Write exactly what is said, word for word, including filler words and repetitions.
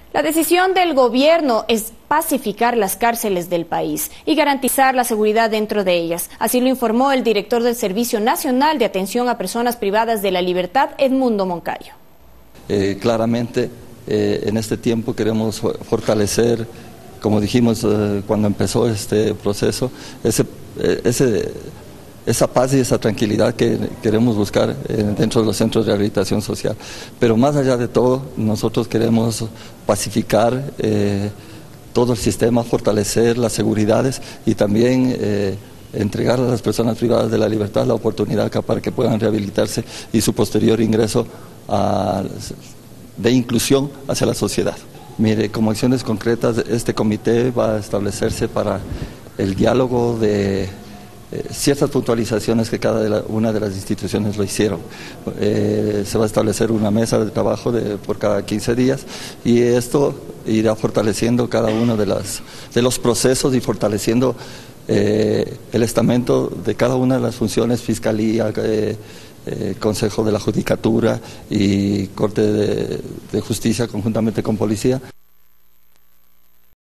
La decisión del gobierno es pacificar las cárceles del país y garantizar la seguridad dentro de ellas. Así lo informó el director del Servicio Nacional de Atención a Personas Privadas de la Libertad, Edmundo Moncayo. Eh, claramente, eh, en este tiempo queremos fortalecer, como dijimos eh, cuando empezó este proceso, ese, eh, ese, esa paz y esa tranquilidad que queremos buscar eh, dentro de los centros de rehabilitación social. Pero más allá de todo, nosotros queremos pacificar eh, todo el sistema, fortalecer las seguridades y también eh, entregar a las personas privadas de la libertad la oportunidad para que puedan rehabilitarse y su posterior ingreso a, de inclusión hacia la sociedad. Mire, como acciones concretas, este comité va a establecerse para el diálogo de eh, ciertas puntualizaciones que cada de la, una de las instituciones lo hicieron. Eh, se va a establecer una mesa de trabajo de, por cada quince días y esto irá fortaleciendo cada uno de, las, de los procesos y fortaleciendo eh, el estamento de cada una de las funciones, fiscalía, eh, Eh, Consejo de la Judicatura y Corte de, de Justicia conjuntamente con Policía.